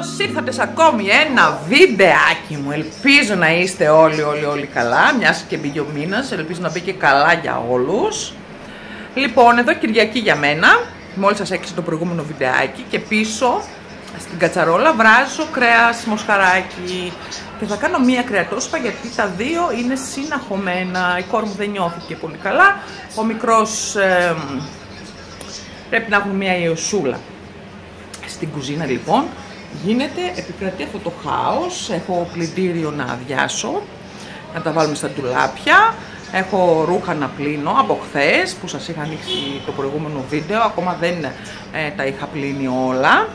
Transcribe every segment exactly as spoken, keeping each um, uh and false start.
Καλώς ήρθατε σε ακόμη ένα βιντεάκι μου. Ελπίζω να είστε όλοι όλοι όλοι καλά. Μιας και μπήκε ο μήνας, ελπίζω να μπήκε καλά για όλους. Λοιπόν, εδώ Κυριακή για μένα. Μόλις σας έκλεισε το προηγούμενο βιντεάκι. Και πίσω στην κατσαρόλα βράζω κρέας μοσχαράκι. Και θα κάνω μία κρεατόσουπα γιατί τα δύο είναι συναχωμένα. Η κόρη μου δεν νιώθηκε πολύ καλά. Ο μικρός ε, πρέπει να έχουν μία ιωσούλα. Στην κουζίνα λοιπόν γίνεται, επικρατεί αυτό το χάος. Έχω πλυντήριο να αδειάσω, να τα βάλουμε στα ντουλάπια. Έχω ρούχα να πλύνω από χθες που σας είχα ανοίξει το προηγούμενο βίντεο. Ακόμα δεν ε, τα είχα πλύνει όλα.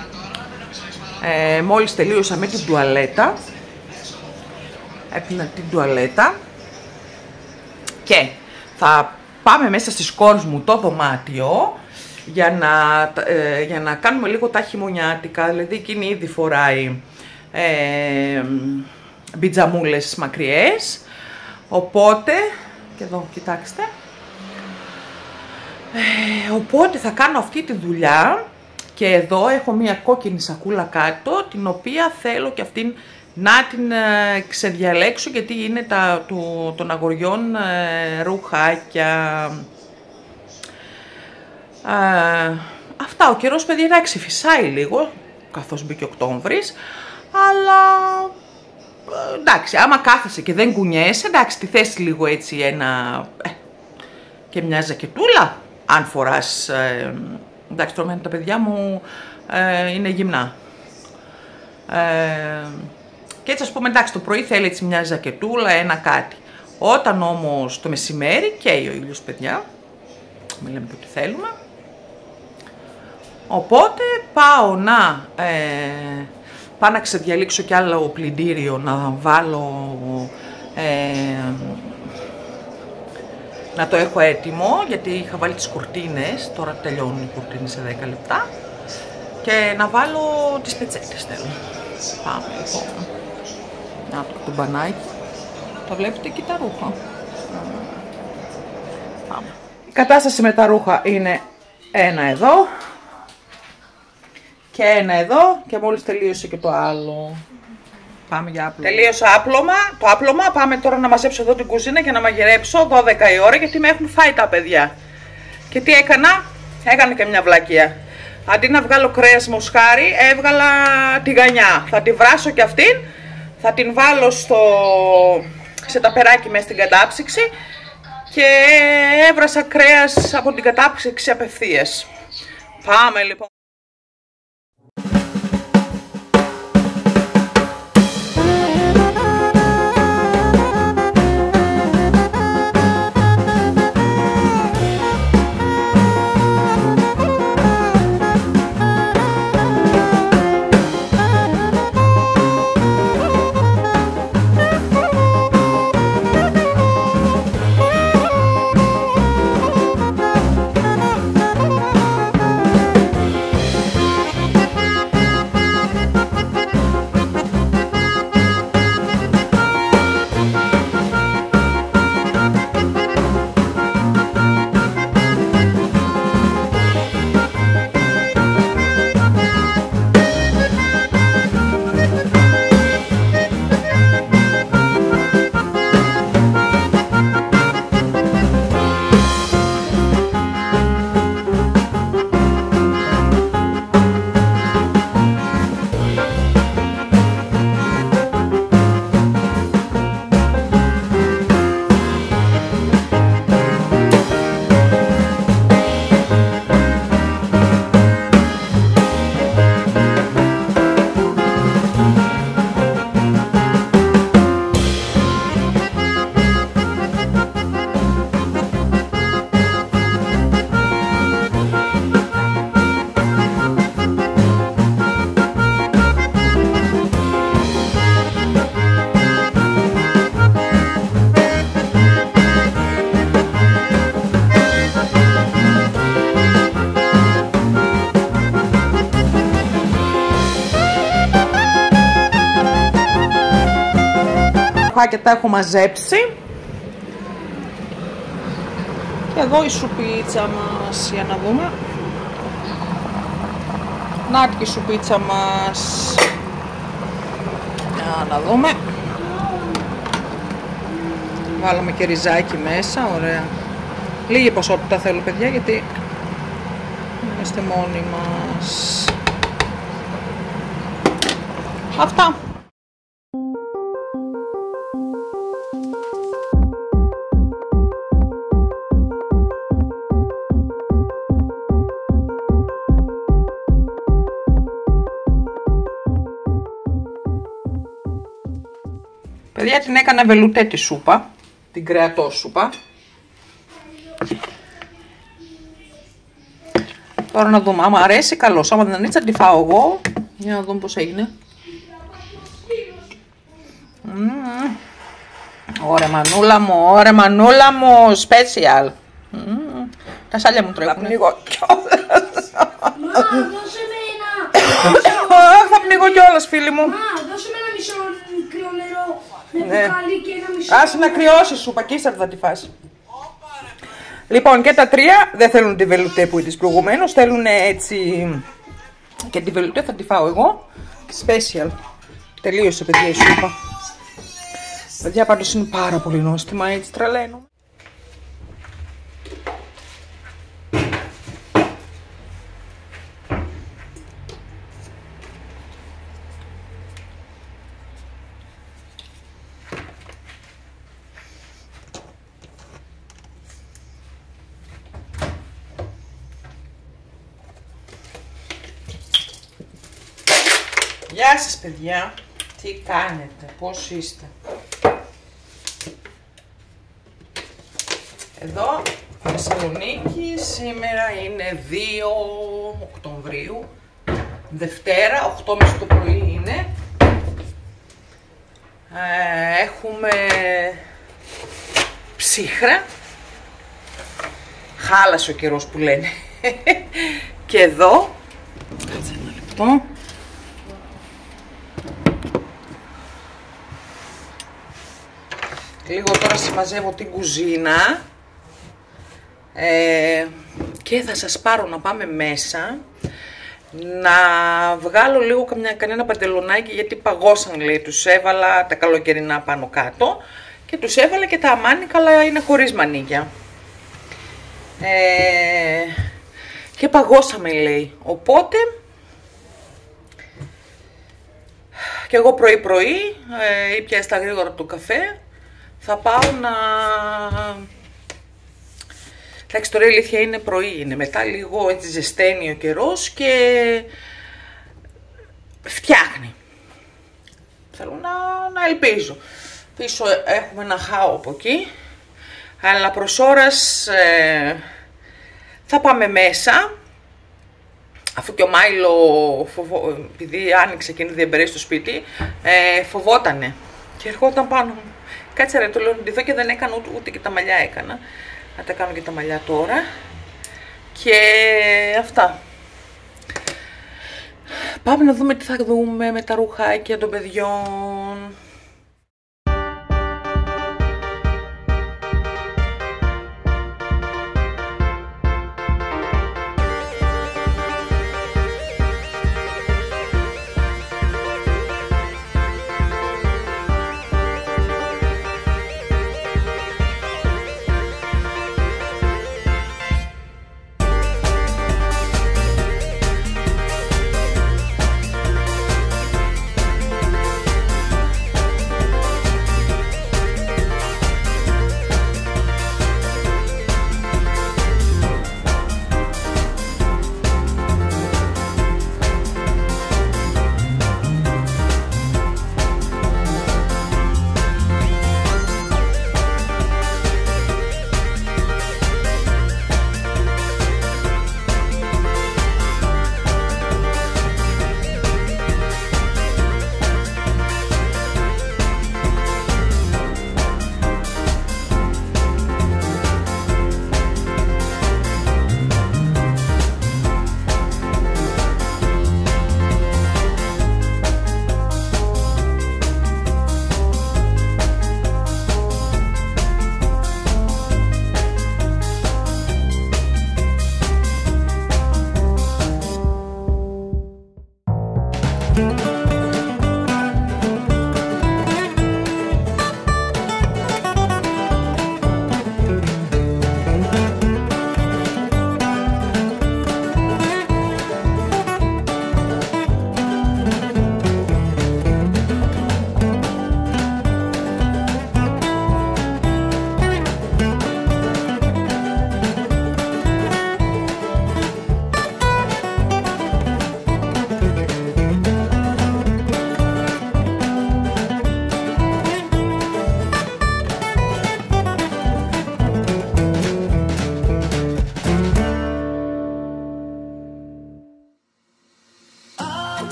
ε, Μόλις τελείωσα με την τουαλέτα, έπλυνα την τουαλέτα και θα πάμε μέσα στις κόρες μου το δωμάτιο για να, ε, για να κάνουμε λίγο τα χειμωνιάτικα. Δηλαδή εκείνη ήδη φοράει ε, μπιτζαμούλες μακριές. Οπότε, και εδώ κοιτάξτε, ε, οπότε θα κάνω αυτή τη δουλειά. Και εδώ έχω μία κόκκινη σακούλα κάτω, την οποία θέλω και αυτήν να την ε, ξεδιαλέξω, γιατί είναι τα, του, των αγοριών ε, ρουχάκια. Uh, αυτά, ο καιρός παιδιά εντάξει φυσάει λίγο καθώς μπήκε Οκτώβρης, αλλά εντάξει, άμα κάθεσαι και δεν κουνιέσαι, εντάξει, τη θες λίγο έτσι ένα ε, και μια ζακετούλα αν φοράς, ε, εντάξει τώρα τα παιδιά μου ε, είναι γυμνά, ε, και έτσι ας πούμε εντάξει το πρωί θέλει έτσι μια ζακετούλα, ένα κάτι. Όταν όμως το μεσημέρι καίει ο ήλιος παιδιά, μην λέμε και ό,τι θέλουμε. Οπότε πάω να, ε, πάω να ξεδιαλήξω κι άλλο πλυντήριο, να βάλω, ε, να το έχω έτοιμο, γιατί είχα βάλει τις κουρτίνες, τώρα τελειώνουν οι κουρτίνες σε δέκα λεπτά, και να βάλω τις πετσέτες θέλω. Πάμε λοιπόν, να το κουμπανάκι, τα βλέπετε εκεί τα ρούχα. Πάμε. Η κατάσταση με τα ρούχα είναι ένα εδώ και ένα εδώ, και μόλις τελείωσε και το άλλο. Πάμε για άπλωμα. Τελείωσα άπλωμα, το άπλωμα. Πάμε τώρα να μαζέψω εδώ την κουζίνα και να μαγειρέψω δώδεκα η ώρα, γιατί με έχουν φάει τα παιδιά. Και τι έκανα, έκανα και μια βλακεία. Αντί να βγάλω κρέας μοσχάρι, έβγαλα τηγανιά. Θα τη βράσω και αυτήν, θα την βάλω στο, σε ταπεράκι μέσα στην κατάψυξη, και έβρασα κρέας από την κατάψυξη απευθείας. Πάμε λοιπόν. Και τα έχω μαζέψει. Και εδώ η σουπίτσα μας, για να δούμε. Να τη σουπίτσα μας. Για να δούμε. Βάλαμε και ριζάκι μέσα, ωραία. Λίγη ποσότητα θέλω, παιδιά, γιατί είμαστε μόνοι μας. Αυτά. Παιδιά, την έκανα βελουτέ τη σούπα, την κρεατόσουπα. Τώρα να δούμε, άμα αρέσει καλώς, άμα δεν αρέσει θα τη φάω εγώ. Για να δούμε πώς έγινε. Mm. Ωραία μανούλα μου, ωραία μανούλα μου, special. Mm. Τα σάλια μου τρέχουν. Θα πνίγω κιόλας. Μα, δώσε με ένα. Θα πνίγω κιόλας, φίλοι μου. Μα, δώσε με ένα μισό κρύο νερό. Με Ναι. μπουκάλι και ένα μισό. Άσε να κρυώσει σούπα και ύστερα θα τη φας. Λοιπόν, και τα τρία δεν θέλουν τη βελουτέ που ήταν προηγουμένως, θέλουν έτσι. Και τη βελουτέ θα τη φάω εγώ. Special. Τελείωσε, παιδιά, η σούπα. Παιδιά, πάντως είναι πάρα πολύ νόστιμα, έτσι τρελαίνω. Γεια σας, παιδιά. Τι κάνετε, πώς είστε? Εδώ, Θεσσαλονίκη, σήμερα είναι δύο Οκτωβρίου, Δευτέρα, οκτώ και μισή το πρωί είναι. Ε, έχουμε ψύχρα. Χάλασε ο καιρός που λένε. Και εδώ, κάτσε ένα λεπτό. Λίγο τώρα συμμαζεύω την κουζίνα ε, και θα σας πάρω να πάμε μέσα να βγάλω λίγο καμιά, κανένα παντελονάκι, γιατί παγώσαν, λέει, τους έβαλα τα καλοκαιρινά πάνω κάτω και τους έβαλα και τα αμάνικα, αλλά είναι χωρίς μανίκια ε, και παγώσαμε, λέει, οπότε και εγώ πρωί πρωί ε, ήπια στα γρήγορα το καφέ. Θα πάω να... Εντάξει, τώρα η αλήθεια είναι πρωί, είναι μετά λίγο έτσι ζεσταίνει ο καιρός και φτιάχνει. Θέλω να, να ελπίζω. Πίσω έχουμε ένα χάο από εκεί, αλλά προς ώρας ε, θα πάμε μέσα. Αφού και ο Μάιλο, φοβο... επειδή άνοιξε εκείνη την διεμπερή στο σπίτι, ε, φοβότανε και ερχόταν πάνω μου. Κάτσε ρε, το λέω ντυθώ και δεν έκανα ούτε, ούτε και τα μαλλιά έκανα. Να τα κάνω και τα μαλλιά τώρα. Και αυτά. Πάμε να δούμε τι θα δούμε με τα ρουχάκια των παιδιών.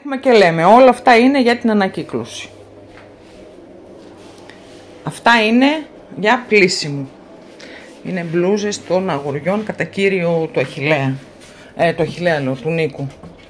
Έχουμε και λέμε, όλα αυτά είναι για την ανακύκλωση. Αυτά είναι για πλήσιμο. Είναι μπλούζες των αγοριών, κατά κύριο του Αχιλλέα. Ε, το Αχιλλέα λέω, του Νίκου.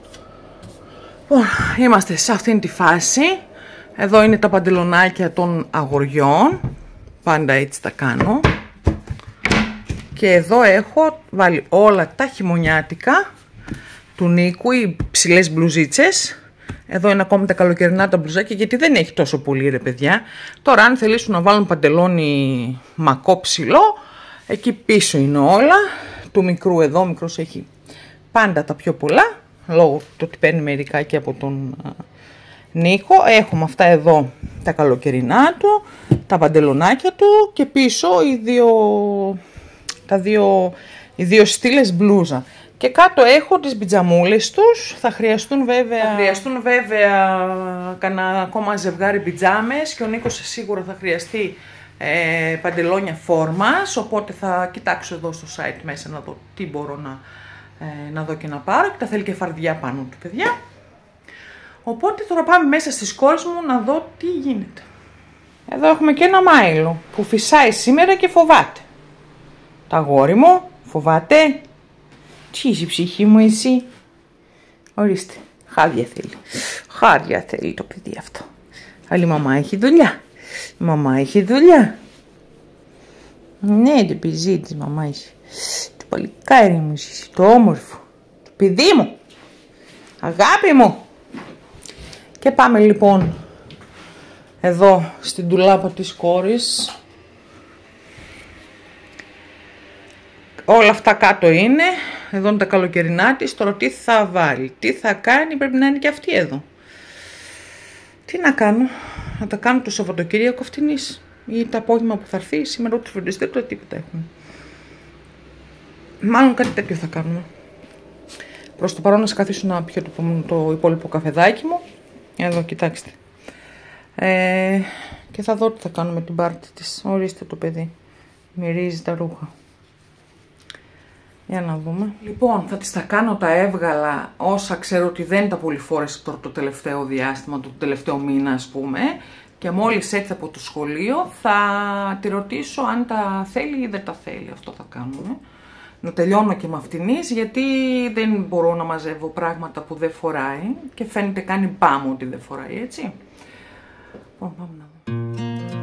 Είμαστε σε αυτήν τη φάση. Εδώ είναι τα παντελονάκια των αγοριών. Πάντα έτσι τα κάνω. Και εδώ έχω βάλει όλα τα χειμωνιάτικα του Νίκου, οι ψηλές μπλουζίτσες. Εδώ είναι ακόμη τα καλοκαιρινά τα μπλουζάκια, γιατί δεν έχει τόσο πολύ ρε παιδιά. Τώρα αν θελήσουν να βάλουν παντελόνι μακό ψηλό, εκεί πίσω είναι όλα. Του μικρού εδώ, ο μικρός έχει πάντα τα πιο πολλά, λόγω του ότι παίρνει μερικά και από τον α, Νίκο. Έχουμε αυτά εδώ τα καλοκαιρινά του, τα παντελονάκια του και πίσω οι δύο, τα δύο, οι δύο στήλες μπλούζα. Και κάτω έχω τις πιτζαμούλες τους, θα χρειαστούν βέβαια, θα χρειαστούν βέβαια κανένα ακόμα ζευγάρι πιτζάμες και ο Νίκος σίγουρα θα χρειαστεί ε, παντελόνια φόρμας, οπότε θα κοιτάξω εδώ στο site μέσα να δω τι μπορώ να, ε, να δω και να πάρω και τα θέλει και φαρδιά πάνω του παιδιά. Οπότε τώρα πάμε μέσα στις κόρες μου να δω τι γίνεται. Εδώ έχουμε και ένα Μάιλο που φυσάει σήμερα και φοβάται. Τα αγόρι μου φοβάται. Τι είσαι ψυχή μου εσύ. Ορίστε. Χάδια θέλει. Χάδια θέλει το παιδί αυτό. Αλλά η μαμά έχει δουλειά. Η μαμά έχει δουλειά. Ναι, το παιδί της μαμά έχει. Το παλικάρι μου εσύ. Το όμορφο. Το παιδί μου. Αγάπη μου. Και πάμε λοιπόν εδώ στην ντουλάπα της κόρης. Όλα αυτά κάτω είναι. Εδώ είναι τα καλοκαιρινά της. Τώρα τι θα βάλει, τι θα κάνει, πρέπει να είναι και αυτή εδώ. Τι να κάνω, να τα κάνω το Σαββατοκύριακο αυτινής ή το απόγευμα που θα έρθει. Σήμερα ούτε φροντιστέ ούτε τίποτα έχουμε. Μάλλον κάτι τέτοιο θα κάνουμε. Προς το παρόν να καθίσω να πιω το, το υπόλοιπο καφεδάκι μου. Εδώ κοιτάξτε. Ε, και θα δω τι θα κάνουμε την πάρτι της. Ορίστε το παιδί. Μυρίζει τα ρούχα. Για να δούμε. Λοιπόν, θα τις τα κάνω τα έβγαλα όσα ξέρω ότι δεν τα πολύ φόρεσε τώρα το τελευταίο διάστημα, το τελευταίο μήνα ας πούμε. Και μόλις έρθει από το σχολείο θα τη ρωτήσω αν τα θέλει ή δεν τα θέλει. Αυτό θα κάνουμε. Να τελειώνω και με αυτινής, γιατί δεν μπορώ να μαζεύω πράγματα που δεν φοράει και φαίνεται κάνει μπάμ ότι δεν φοράει, έτσι. Πάμε, πάμε να δούμε.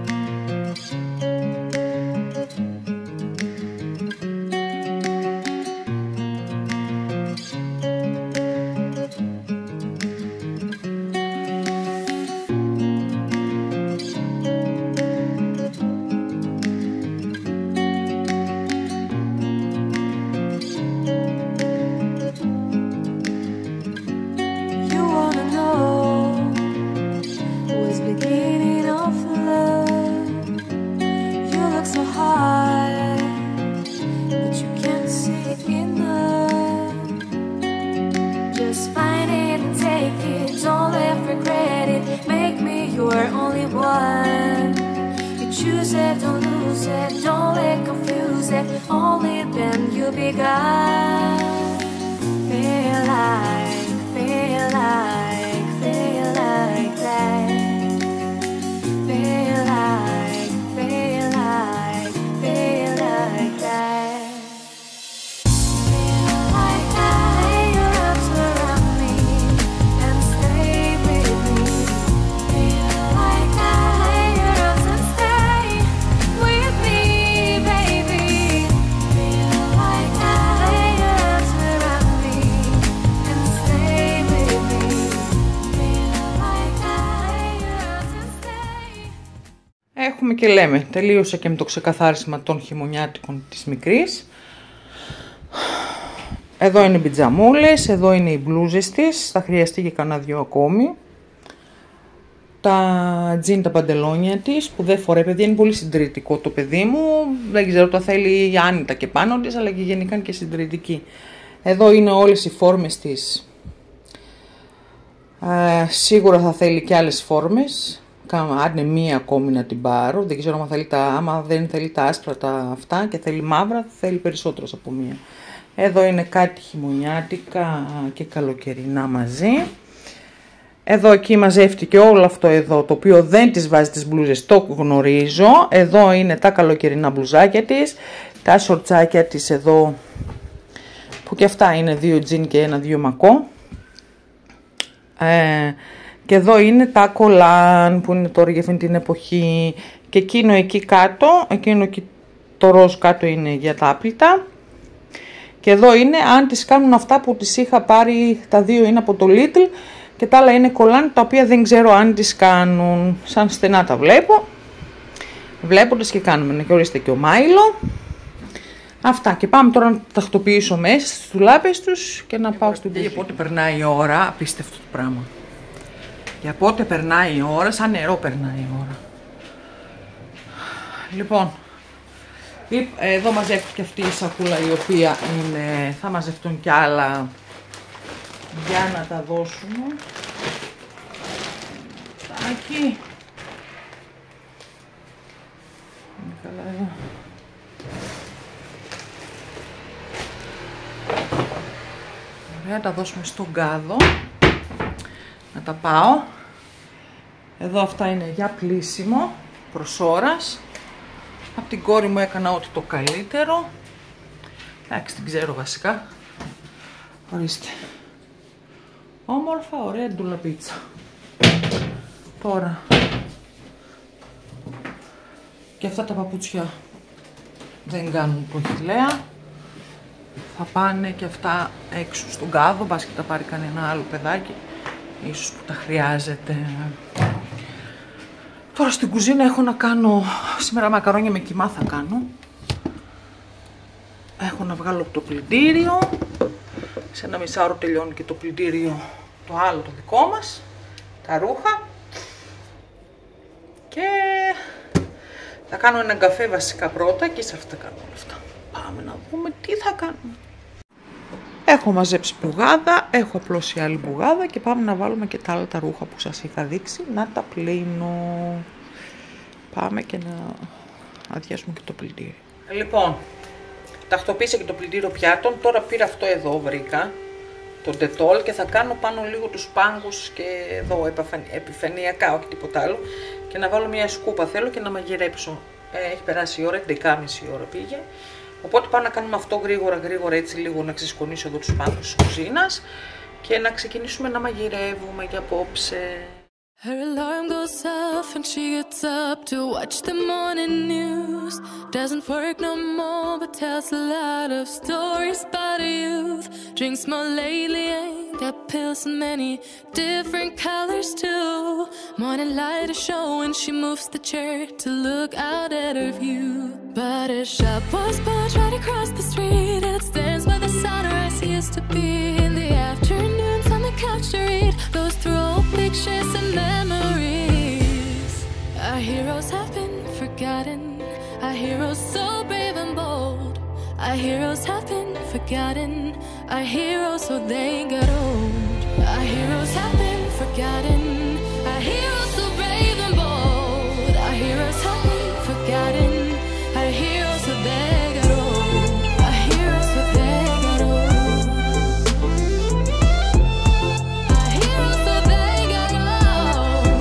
Και λέμε, τελείωσα και με το ξεκαθάρισμα των χειμωνιάτικων της μικρής. Εδώ είναι οι πιτζαμούλες, εδώ είναι οι μπλούζες της, θα χρειαστεί και κανένα δυο ακόμη. Τα τζιν, τα παντελόνια της που δεν φοράει, παιδιά, είναι πολύ συντηρητικό το παιδί μου. Δεν ξέρω, το θέλει άνετα και πάνω της, αλλά και γενικά είναι και συντηρητική. Εδώ είναι όλες οι φόρμες της. Ε, σίγουρα θα θέλει και άλλες φόρμες. Αν είναι μία ακόμη να την πάρω, δεν ξέρω άμα, θέλει τα, άμα δεν θέλει τα άσπρα τα αυτά και θέλει μαύρα, θέλει περισσότερες από μία. Εδώ είναι κάτι χειμωνιάτικα και καλοκαιρινά μαζί. Εδώ εκεί μαζεύτηκε όλο αυτό εδώ, το οποίο δεν τις βάζει τις μπλούζες, το γνωρίζω. Εδώ είναι τα καλοκαιρινά μπλουζάκια της, τα σορτσάκια της εδώ, που και αυτά είναι δύο τζιν και ένα δύο μακό. Ε, και εδώ είναι τα κολάν που είναι τώρα για αυτήν την εποχή. Και εκείνο εκεί κάτω, εκείνο εκεί το ροζ κάτω είναι για τα άπλυτα. Και εδώ είναι αν τις κάνουν αυτά που τις είχα πάρει, τα δύο είναι από το Lidl. Και τα άλλα είναι κολάν, τα οποία δεν ξέρω αν τις κάνουν. Σαν στενά τα βλέπω. Βλέποντας και κάνουμε. Και ορίστε και ο Μάιλο. Αυτά. Και πάμε τώρα να τα τακτοποιήσω μέσα στις τουλάπες τους και να πάω στην πηγή. Για πότε περνάει η ώρα, απίστευτο το πράγμα. Για πότε περνάει η ώρα, σαν νερό περνάει η ώρα. Λοιπόν, εδώ μαζεύτηκε αυτή η σακούλα η οποία είναι, θα μαζευτούν κι άλλα για να τα δώσουμε. Εκεί. Είναι καλά εδώ. Ωραία, τα δώσουμε στον κάδο. Να τα πάω. Εδώ αυτά είναι για πλύσιμο προς ώρας. Από την κόρη μου έκανα ό,τι το καλύτερο. Εντάξει, την ξέρω βασικά. Ορίστε. Όμορφα, ωραία ντουλαπίτσα. Τώρα. Και αυτά τα παπούτσια δεν κάνουν κοχυλαία. Θα πάνε και αυτά έξω στον κάδο, μπας και τα πάρει κανένα άλλο παιδάκι. Ίσως που τα χρειάζεται. Τώρα στην κουζίνα έχω να κάνω, σήμερα μακαρόνια με κιμά θα κάνω. Έχω να βγάλω το πλυντήριο. Σε ένα μισάωρο τελειώνει και το πλυντήριο το άλλο το δικό μας. Τα ρούχα. Και θα κάνω έναν καφέ βασικά πρώτα και σε αυτά κάνω όλα αυτά. Πάμε να δούμε τι θα κάνουμε. Έχω μαζέψει μπουγάδα, έχω απλώσει άλλη μπουγάδα και πάμε να βάλουμε και τα άλλα τα ρούχα που σας είχα δείξει να τα πλύνω. Πάμε και να αδειάσουμε και το πλυντήριο. Λοιπόν, τακτοποίησα και το πλυντήριο πιάτων. Τώρα πήρα αυτό εδώ, βρήκα το Dettol και θα κάνω πάνω λίγο τους πάγκους και εδώ επιφανειακά, όχι τίποτα άλλο. Και να βάλω μια σκούπα θέλω και να μαγειρέψω. Ε, έχει περάσει η ώρα, έντεκα και μισή ώρα πήγε. Οπότε πάω να κάνουμε αυτό γρήγορα γρήγορα, έτσι λίγο να ξεσκονίσω εδώ τους πάγκους της κουζίνας και να ξεκινήσουμε να μαγειρεύουμε για απόψε. Her alarm goes off and she gets up to watch the morning news. Doesn't work no more but tells a lot of stories about her youth. Drinks more lately, ain't got pills in many different colors too. Morning light is showing, she moves the chair to look out at her view. But her shop was built right across the street and it stands where the sunrise used to be. In the afternoons on the couch to read, goes through old pictures and memories. Our heroes have been forgotten, our heroes so brave and bold. Our heroes have been forgotten, our heroes so they got old. Our heroes have been forgotten, our heroes so brave and bold. Our heroes have been forgotten, our heroes so they got old. Our heroes so they got old. Our heroes so they got old.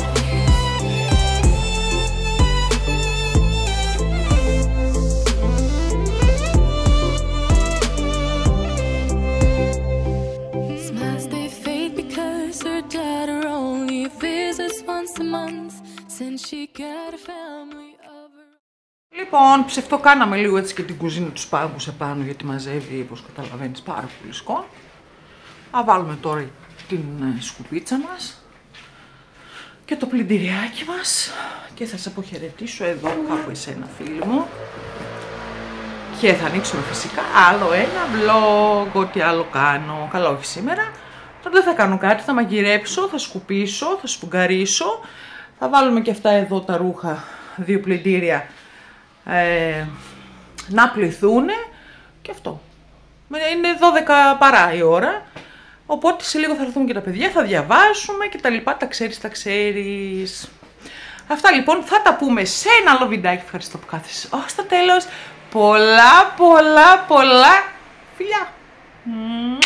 Smiles they fade because her daughter only visits once a month since she got a family of her. Λοιπόν, ψευτοκάναμε λίγο έτσι και την κουζίνα τους πάγκους επάνω γιατί μαζεύει, όπως καταλαβαίνεις, πάρα πολύ σκόν. Θα βάλουμε τώρα την σκουπίτσα μας και το πλυντηριάκι μας και θα σε αποχαιρετήσω εδώ κάπου εσένα φίλοι μου. Και θα ανοίξουμε φυσικά άλλο ένα vlog, ό,τι άλλο κάνω. Καλά, όχι σήμερα. Τώρα δεν θα κάνω κάτι, θα μαγειρέψω, θα σκουπίσω, θα σπουγγαρίσω. Θα βάλουμε και αυτά εδώ τα ρούχα, δύο πλυντήρια, ε, να πληθούνε και αυτό. Είναι δώδεκα παρά η ώρα, οπότε σε λίγο θα έρθουν και τα παιδιά, θα διαβάσουμε και τα λοιπά, τα ξέρεις, τα ξέρεις. Αυτά λοιπόν, θα τα πούμε σε ένα άλλο βιντεάκι. Ευχαριστώ που κάθεσαι ως το τέλος. Πολλά πολλά πολλά φιλιά.